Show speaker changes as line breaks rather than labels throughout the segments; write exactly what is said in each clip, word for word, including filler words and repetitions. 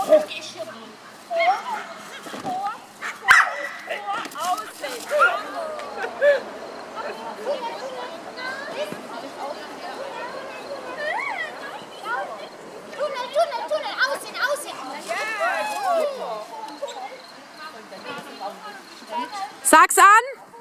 Sag's an!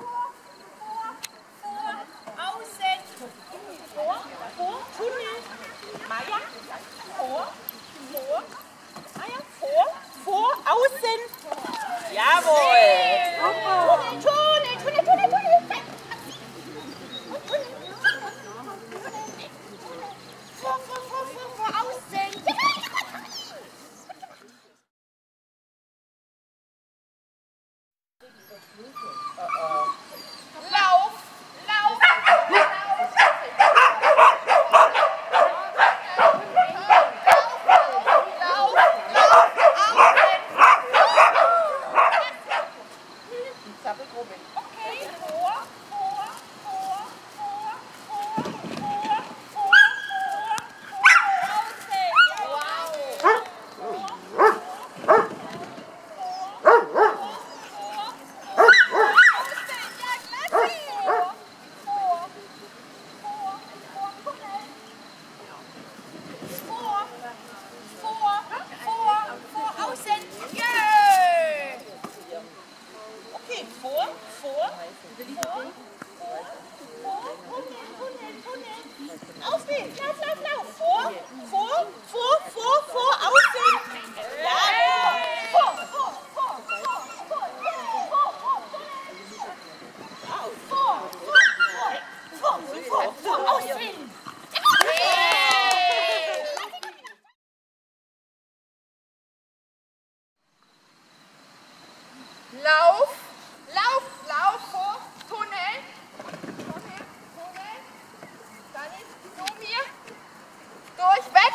Lauf, lauf, lauf, vor, Tunnel, Tunnel, Tunnel, dann ist zu mir, durch, weg,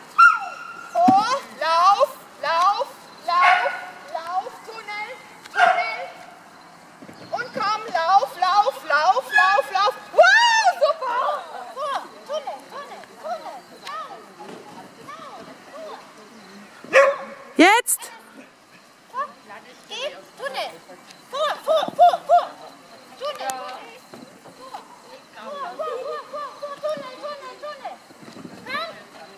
vor, lauf, lauf, lauf, lauf, Tunnel, Tunnel und komm, lauf, lauf, lauf, lauf, lauf, wow, super, vor, Tunnel, Tunnel, Tunnel, lauf, lauf, lauf,
Jetzt!
Geh, Tunnel. Vor, vor, vor, vor. Tunnel. Vor, vor, vor, vor, vor, Tunnel, Tunnel, Tunnel. Hä?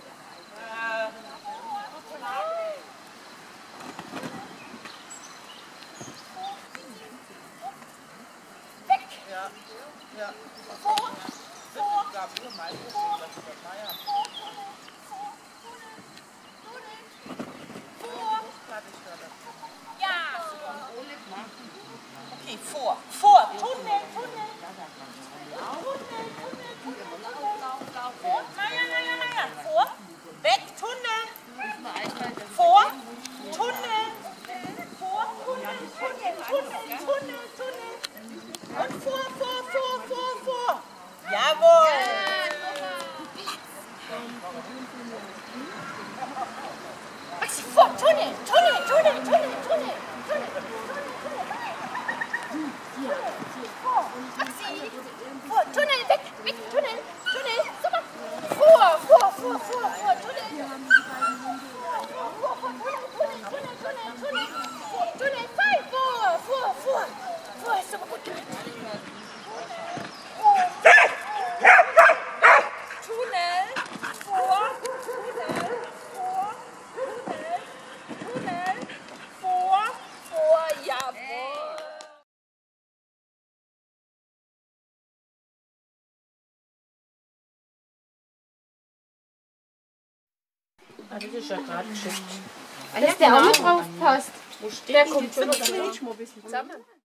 Weg.
Ja, ja.
Vor, vor, vor,
Es gab nur meistens so, dass das war ja.
vor, Tunnel, vor, Tunnel, Tunnel, vor. Ja.
Okay, vor, vor, Tunnel, Tunnel.
Tunnel, Tunnel, Tunnel,
Vor, naja, naja, naja, vor, weg, Tunnel. Vor, Tunnel. Vor, Tunnel, Tunnel, Tunnel, Tunnel, Tunnel. Und vor, vor, vor, vor, vor. Jawohl.
Maxi, vor, Tunnel, Tunnel, Tunnel, Tunnel, Tunnel, Tunnel, vor, Maxi, vor, Tunnel, weg, weg, Tunnel, Tunnel, super, vor, vor, vor, vor, vor, Tunnel, vor, vor, vor, vor, Tunnel, Tunnel, Tunnel, Tunnel, vor, Tunnel, fein, vor, vor, vor, vor, ist super gut gemacht. Tunnel, vor, Tunnel, vor, Tunnel, Tunnel, vor, vor, jawohl.
Ah, das ist ja gerade geschickt.
Dass der auch mit drauf passt.
Wo steht
Der
die?
kommt
Die
schon
Zimmer-
mal ein bisschen zusammen.